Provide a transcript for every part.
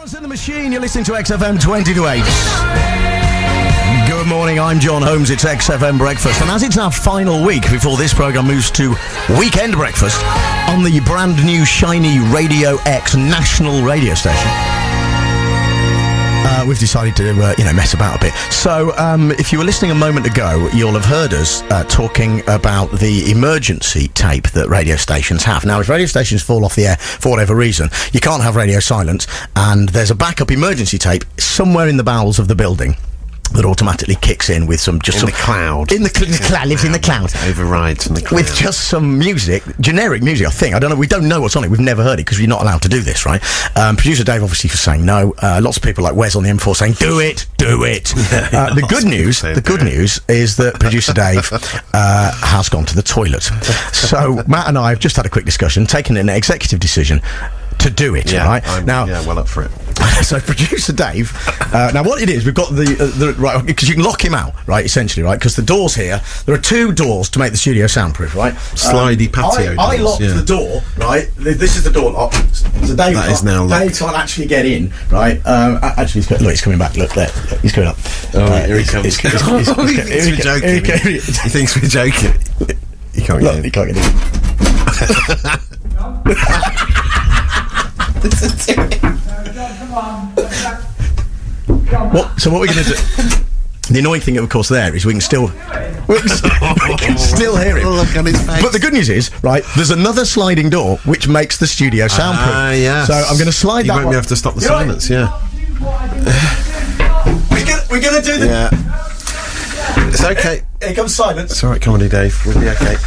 In the machine, you're listening to XFM 20 to 8. Good morning, I'm Jon Holmes. It's XFM Breakfast, and as it's our final week before this programme moves to Weekend Breakfast on the brand new shiny Radio X national radio station, we've decided to, mess about a bit. So, if you were listening a moment ago, you'll have heard us talking about the emergency tape that radio stations have. Now, if radio stations fall off the air for whatever reason, you can't have radio silence, and there's a backup emergency tape somewhere in the bowels of the building that automatically kicks in with some the cloud. In the cloud, lives in the cloud. Overrides from the cloud. With just some music, generic music, I think. I don't know, we don't know what's on it. We've never heard it because you're not allowed to do this, right? Producer Dave obviously for saying no. Lots of people like Wes on the M4 saying, do it. The good news is that Producer Dave has gone to the toilet. So Matt and I have just had a quick discussion, taken an executive decision to do it, right? I'm well up for it. So Producer Dave, now what it is, we've got the right, because you can lock him out, right, essentially, right, because the doors here, there are two doors to make the studio soundproof, right? Slidey patio doors. I locked the door, right, this is the door lock, so Dave is now locked. Dave can't actually get in, right, actually, he's coming back, look, there, he's coming up. Here he comes. He thinks we're joking. He can't get in. He can't get in. So what we're going to do? The annoying thing, of course, there is we can still hear it. Look on his face. But the good news is, right, there's another sliding door which makes the studio soundproof. Yes. So I'm going to slide that one. You won't have to stop the silence, We're going to do the... Yeah. It's okay. Here comes silence. It's all right, comedy Dave. We'll be okay.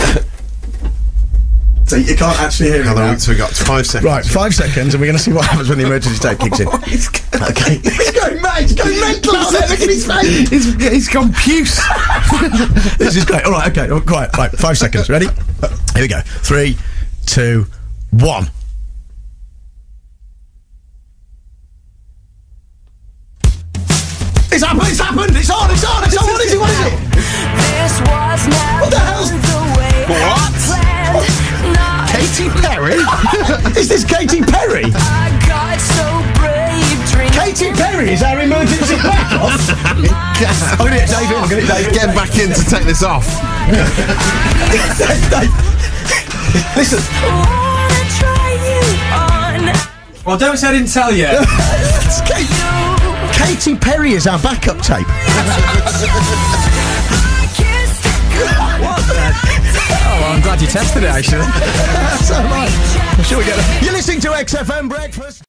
So you can't actually hear it now. So we've got 5 seconds. Right, 5 seconds, and we're going to see what happens when the emergency tape kicks in. Okay. He's going mad. He's going mental out there. Look at his face. He's gone puce. This is great. All right, okay. Quiet. Right, 5 seconds. Ready? Here we go. 3, 2, 1. It's happened. It's happened. It's on. What is it? This was never What the hell's... What? Katy Perry? Is this Katy Perry? I got so brave. Katy Perry is our emergency backup. I'm going to get Dave in. Get back in to take this off. Dave. Listen. Well, don't say I didn't tell you. Katy Perry is our backup tape. Oh, well, I'm glad you tested it, actually. So am I. I'm sure we get it. You're listening to XFM Breakfast.